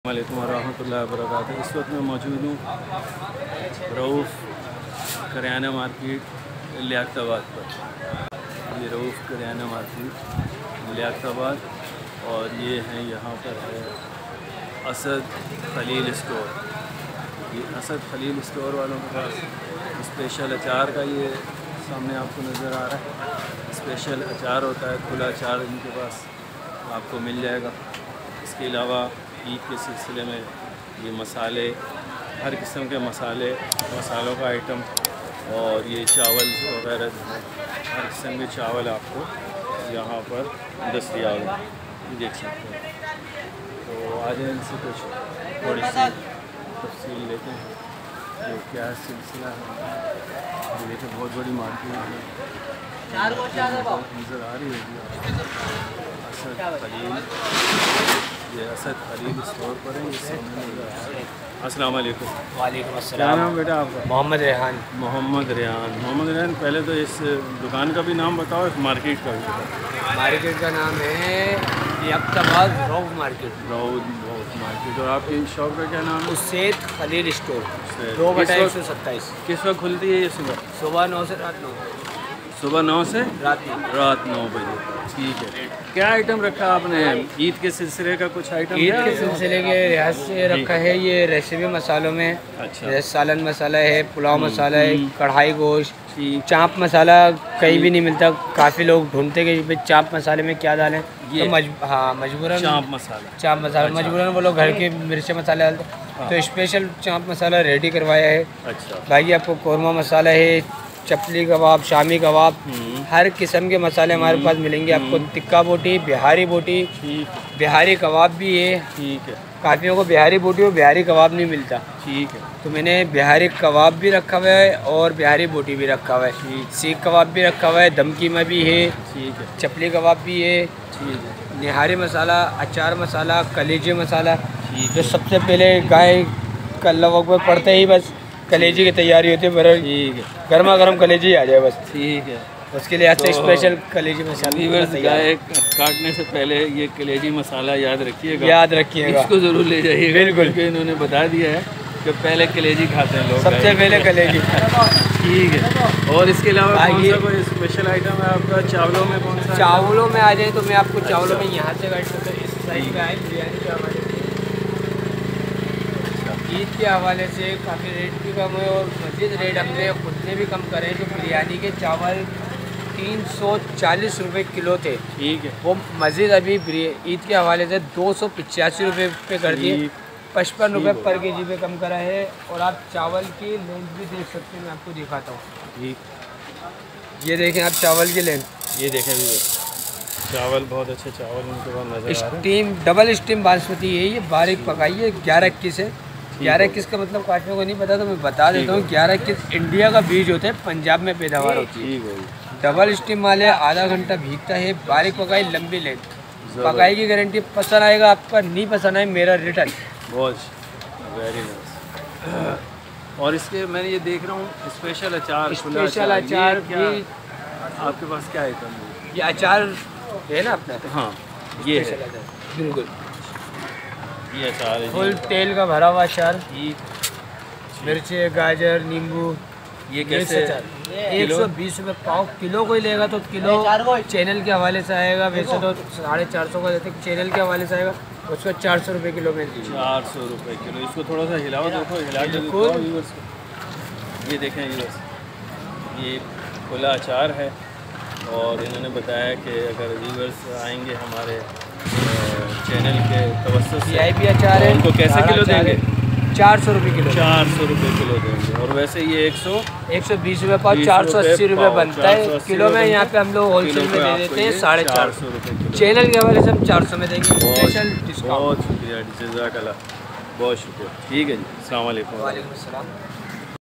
वालेकुम रहमतुल्लाहि व बरकातुहू। इस वक्त मैं मौजूद हूँ रऊफ़ करियाना मार्केट लियाकताबाद पर। ये रऊफ़ करियाना मार्केट लियाकताबाद और ये हैं यहाँ पर है असद खलील स्टोर। ये असद खलील स्टोर वालों के पास स्पेशल अचार का ये सामने आपको नज़र आ रहा है। स्पेशल अचार होता है, खुला अचार इनके पास आपको मिल जाएगा। इसके अलावा ईद के सिलसिले में ये मसाले, हर किस्म के मसालों का आइटम और ये चावल वगैरह जो है, हर किस्म के चावल आपको यहाँ पर दस्तयाब है, देख सकते हैं। तो आज इनसे कुछ थोड़ी सी तफसील लेते हैं जो क्या सिलसिला है। ये देखिए बहुत बड़ी मार्केट है, नज़र आ रही होगी असद खलील। ये असद खलील स्टोर पर है। अस्सलाम वालेकुम। वालेकुम क्या अस्सलाम। नाम बेटा आपका? मोहम्मद रेहान। मोहम्मद रेहान। पहले तो इस दुकान का भी नाम बताओ, इस मार्केट का भी बताओ। मार्केट का नाम है लियाकताबाद रऊफ़ मार्केट। रऊफ़ मार्केट। और आपकी शॉप का क्या नाम है? उस्सैद खलील स्टोर 2/127। किस वक्त खुलती है ये? सुबह 9 से रात 9। सुबह 9 से रात 9 बजे। ठीक है। क्या आइटम रखा आपने ईद के सिलसिले का? कुछ आइटम ईद के सिलसिले के लिहाज से रखा है। ये रेसिपी मसालों में अच्छा, सालन मसाला है, पुलाव मसाला है, कढ़ाई गोश्त, ठीक। चाँप मसाला कहीं भी नहीं मिलता। काफ़ी लोग ढूंढते कि भाई चाँप मसाले में क्या डालें, ये तो मजबूरन चाँप मसाला अच्छा। मजबूरन वो लोग घर के मिर्च मसाले डालते, तो स्पेशल चाँप मसाला रेडी करवाया है। अच्छा। बाकी आपको कौरमा मसाला है, चपली कबाब, शामी कबाब, हर किस्म के मसाले हमारे पास मिलेंगे आपको। टिक्का बोटी, बिहारी बोटी, बिहारी कबाब भी है। ठीक है। काफ़ियों को बिहारी बोटी और बिहारी कबाब नहीं मिलता, ठीक है। तो मैंने बिहारी कबाब भी रखा हुआ है और बिहारी बोटी भी रखा हुआ है। सीख कबाब भी रखा हुआ है, दम कीमा भी है, ठीक है। चपली कबाब भी है, ठीक है। निहारी मसाला, अचार मसाला, कलेजी मसाला। जो सबसे पहले गाय का अल्लाह अकबर पड़ते ही बस कलेजी की तैयारी होती है। ठीक है। गर्मा गर्म कलेजी आ जाए बस। ठीक है। उसके लिए आज स्पेशल कलेजी मसाला। गाय काटने से पहले ये कलेजी मसाला याद रखिएगा, इसको ज़रूर ले जाइएगा। बिल्कुल, क्योंकि इन्होंने बता दिया है कि पहले कलेजी खाते हैं लोग, सबसे पहले कलेजी। ठीक है। और इसके अलावा कौन सा कोई स्पेशल आइटम है आपका? चावलों में कौन सा? चावलों में आ जाए तो मैं आपको चावलों में यहाँ से गाइड करता हूँ। इस साइड का है बिरयानी के हवाले से, ईद के हवाले से काफ़ी रेट भी कम है और मज़ीद रेट हमने खुद ने भी कम करे। जो बिरयानी के चावल 340 रुपये किलो थे, ठीक है, वो मज़ीद अभी ईद के हवाले से 285 रुपये पे कर दिए। 55 रुपये पर केजी पे कम करा है। और आप चावल की लेंथ भी देख सकते हैं, मैं आपको दिखाता हूँ। ठीक। ये देखें आप चावल की लेंथ, ये देखें भी चावल, बहुत अच्छे चावल उनके पास नजर आ रहे हैं। स्टीम डबल स्टीम बासमती है। ये बारीक पकाई है। 11-21 है। 11-21 का मतलब काफियों को नहीं पता, तो मैं बता देता हूँ। 11-21 इंडिया का बीज होता है, पंजाब में पैदावार होती है। डबल स्टीम वाले आधा घंटा भीगता है, बारीक पकाई, लंबी लेंथ, पकाई की गारंटी। पसंद आएगा आपका, नहीं पसंद आए मेरा रिटर्न। बहुत वेरी नाइस। और इसके मैंने ये देख रहा हूँ स्पेशल अचार भी आपके पास क्या आइटम है? ये अचार है ना अपना? हाँ, ये है बिल्कुल, ये अचार है, फुल तेल का भरा हुआ अचार। मिर्ची, मिर्ची, गाजर, नींबू। ये कैसे? 120 रुपये पाव। किलो कोई लेगा तो किलो चैनल के हवाले से आएगा, वैसे तो 450 का देते, चैनल के हवाले से आएगा, उसका 400 रुपये किलो में। 400 रुपये किलो। इसको थोड़ा सा हिलाओ, देखो हिला के देखो व्यूअर्स को। ये देखें व्यूअर्स, ये खुला अचार है और इन्होंने बताया कि अगर व्यूअर्स आएंगे हमारे चैनल के तवस्सुत से, VIP अचार है, उनको कैसे किलो देंगे? 400 रुपये किलो। 400 रुपये किलो देंगे। और वैसे ये 120 रुपये पाव, 480 रुपये बनता है किलो में। यहाँ पे हम लोग होलसेल में दे देते हैं 450 रुपये किलो। चैनल के हवाले से हम 400 में देंगे, स्पेशल डिस्काउंट। बहुत शुक्रिया, जज़ाकल्लाह, बहुत शुक्रिया। ठीक है जी, अस्सलाम वालेकुम। वालेकुम अस्सलाम।